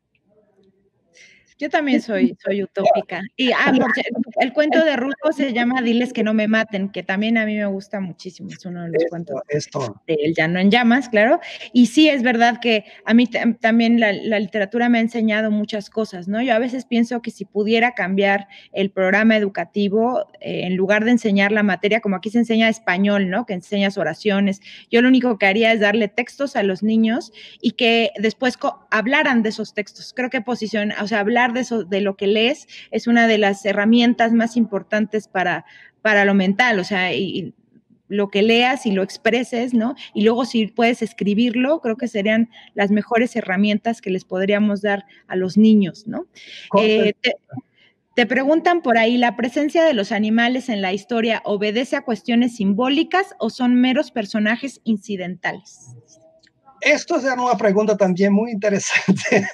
Yo también soy, soy utópica. Y ah, por, el cuento de Rulfo se llama Diles que no me maten, que también a mí me gusta muchísimo. Es uno de los esto, cuentos esto. de El Llano en Llamas, claro. Y sí, es verdad que a mí también la, la literatura me ha enseñado muchas cosas, ¿no? Yo a veces pienso que si pudiera cambiar el programa educativo, eh, en lugar de enseñar la materia, como aquí se enseña español, ¿no? Que enseñas oraciones, yo lo único que haría es darle textos a los niños y que después hablaran de esos textos. Creo que posición, o sea, hablar de eso, de lo que lees, es una de las herramientas más importantes para, para lo mental, o sea, y lo que leas y lo expreses, ¿no? Y luego si puedes escribirlo, creo que serían las mejores herramientas que les podríamos dar a los niños, ¿no? Eh, te, te preguntan por ahí, ¿la presencia de los animales en la historia obedece a cuestiones simbólicas o son meros personajes incidentales? Esto es una pregunta también muy interesante.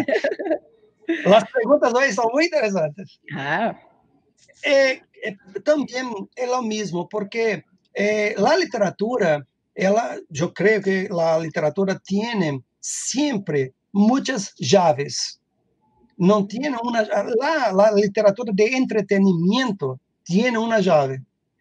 Las preguntas hoy son muy interesantes. Ah. Eh, eh, también es lo mismo, porque eh, la literatura, ela, yo creo que la literatura tiene siempre muchas llaves. No tiene una, la, la literatura de entretenimiento tiene una llave.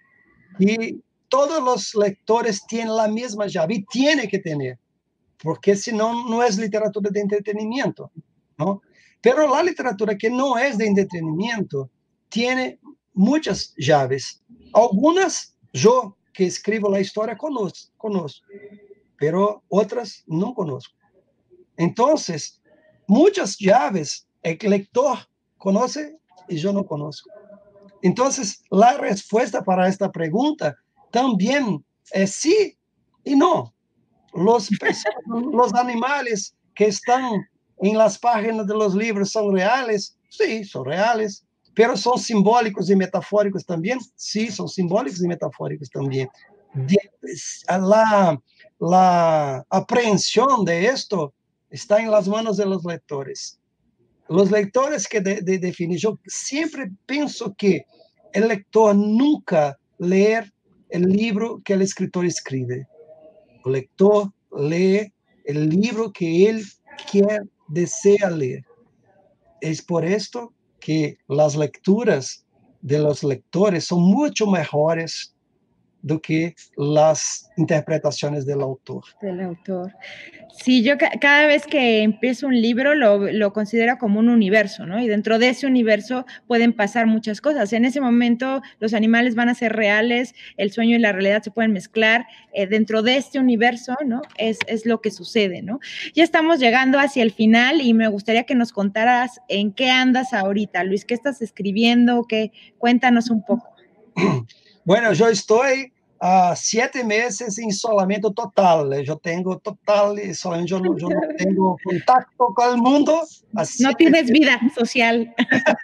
Y todos los lectores tienen la misma llave, y tiene que tener, porque si no, no es literatura de entretenimiento, ¿no? Pero la literatura que no es de entretenimiento tiene muchas llaves. Algunas, yo que escribo la historia, conozco, conozco, pero otras no conozco. Entonces, muchas llaves el lector conoce y yo no conozco. Entonces, la respuesta para esta pregunta también es sí y no. Los, los animales que están en las páginas de los libros son reales, sí, son reales, pero son simbólicos y metafóricos también, sí, son simbólicos y metafóricos también. De, la, la aprehensión de esto está en las manos de los lectores. Los lectores que de, de, definen, yo siempre pienso que el lector nunca lee el libro que el escritor escribe. El lector lee el libro que él quiere, desea leer. Es por esto que las lecturas de los lectores son mucho mejores do que las interpretaciones del autor. Del autor. Sí, yo ca cada vez que empiezo un libro lo, lo considero como un universo, ¿no? Y dentro de ese universo pueden pasar muchas cosas. En ese momento los animales van a ser reales, el sueño y la realidad se pueden mezclar. Eh, dentro de este universo, ¿no? Es, es lo que sucede, ¿no? Ya estamos llegando hacia el final y me gustaría que nos contaras en qué andas ahorita, Luis, qué estás escribiendo, qué, cuéntanos un poco. Bueno, yo estoy a siete meses en isolamento total. Yo tengo total isolamento, yo no, yo no tengo contacto con el mundo. No tienes vida social.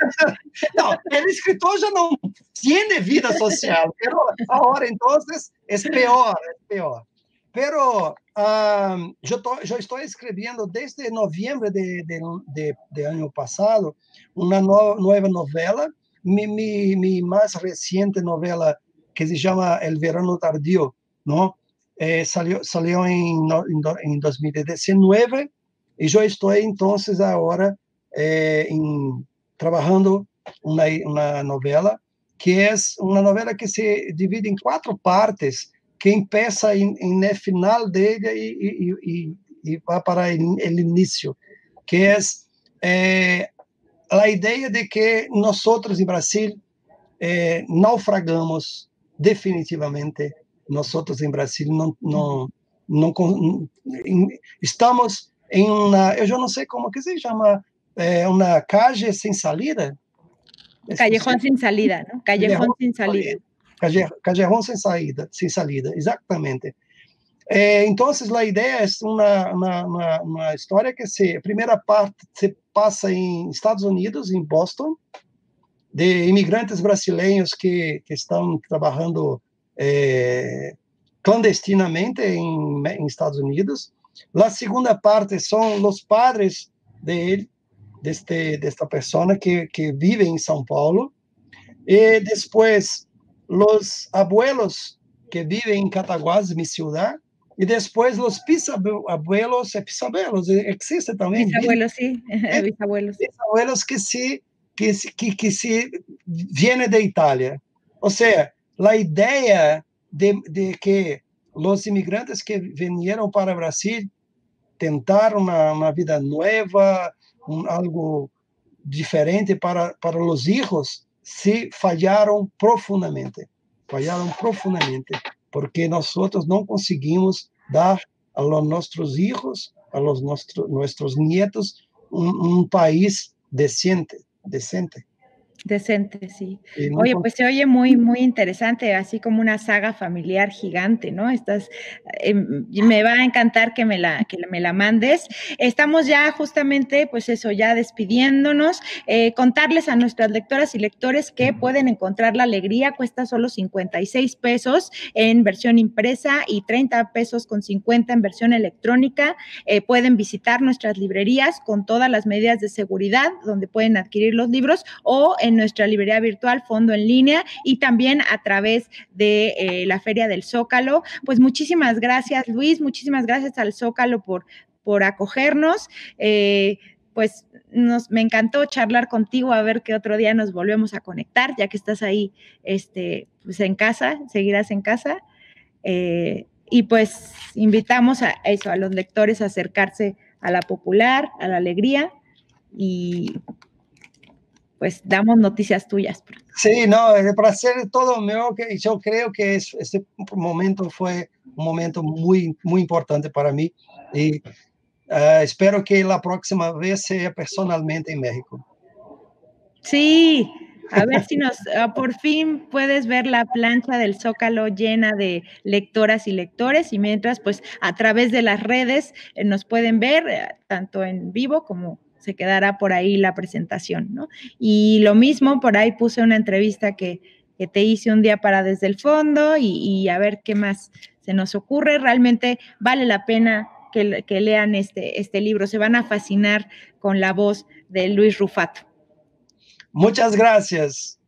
No, el escritor ya no tiene vida social, pero ahora entonces es peor, es peor. Pero um, yo, to, yo estoy escribiendo desde noviembre de, de, de, de año pasado una no, nueva novela. Mi, mi, mi más reciente novela, que se llama El verano tardío, ¿no? eh, salió, salió en, no, en, en dos mil diecinueve y yo estoy entonces ahora eh, en, trabajando una, una novela que es una novela que se divide en cuatro partes, que empieza en, en el final de ella y, y, y, y va para el, el inicio, que es eh, la idea de que nosotros en Brasil eh, naufragamos definitivamente. Nosotros en Brasil no, no, no, no estamos en una, yo no sé cómo que se llama, eh, una calle sin salida. Callejón sin salida, ¿no? Callejón, Callejón sin salida. Callejón, callejón sin salida, sin salida, exactamente. Eh, entonces la idea es una, una, una, una historia que se, primera parte se pasa en Estados Unidos, en Boston, de inmigrantes brasileños que, que están trabajando eh, clandestinamente en, en Estados Unidos. La segunda parte son los padres de él, de, este, de esta persona que, que vive en São Paulo. Y después los abuelos que viven en Cataguases, mi ciudad. Y después los bisabuelos, eh, bisabuelos, existe también. Bisabuelos, sí, eh, bisabuelos. Bisabuelos que sí, que, que, que sí viene de Italia. O sea, la idea de, de que los inmigrantes que vinieron para Brasil tentaron una, una vida nueva, un, algo diferente para, para los hijos, sí fallaron profundamente, fallaron profundamente, porque nosotros no conseguimos dar a los nuestros hijos, a los nuestro, nuestros nietos, un, un país decente, decente. Decente, sí. Oye, pues se oye muy, muy interesante, así como una saga familiar gigante, ¿no? Estás, eh, me va a encantar que me la, que me la mandes. Estamos ya justamente, pues eso, ya despidiéndonos. Eh, contarles a nuestras lectoras y lectores que pueden encontrar La Alegría, cuesta solo cincuenta y seis pesos en versión impresa y treinta pesos con cincuenta en versión electrónica. Eh, pueden visitar nuestras librerías con todas las medidas de seguridad, donde pueden adquirir los libros, o en en nuestra librería virtual Fondo en Línea y también a través de eh, la Feria del Zócalo. Pues muchísimas gracias, Luis, muchísimas gracias al Zócalo por, por acogernos. Eh, pues nos, me encantó charlar contigo, a ver qué otro día nos volvemos a conectar, ya que estás ahí este, pues en casa, seguirás en casa. Eh, y pues invitamos a eso, a los lectores a acercarse a La Popular, a La Alegría, y pues damos noticias tuyas. Sí, no, el placer es todo mío. Que yo creo que es, este momento fue un momento muy, muy importante para mí y uh, espero que la próxima vez sea personalmente en México. Sí, a ver si nos, uh, por fin puedes ver la plancha del Zócalo llena de lectoras y lectores, y mientras, pues, a través de las redes eh, nos pueden ver, eh, tanto en vivo como se quedará por ahí la presentación, ¿no? Y lo mismo, por ahí puse una entrevista que, que te hice un día para Desde el Fondo y, y a ver qué más se nos ocurre. Realmente vale la pena que, que lean este, este libro, se van a fascinar con la voz de Luis Rufato. Muchas gracias.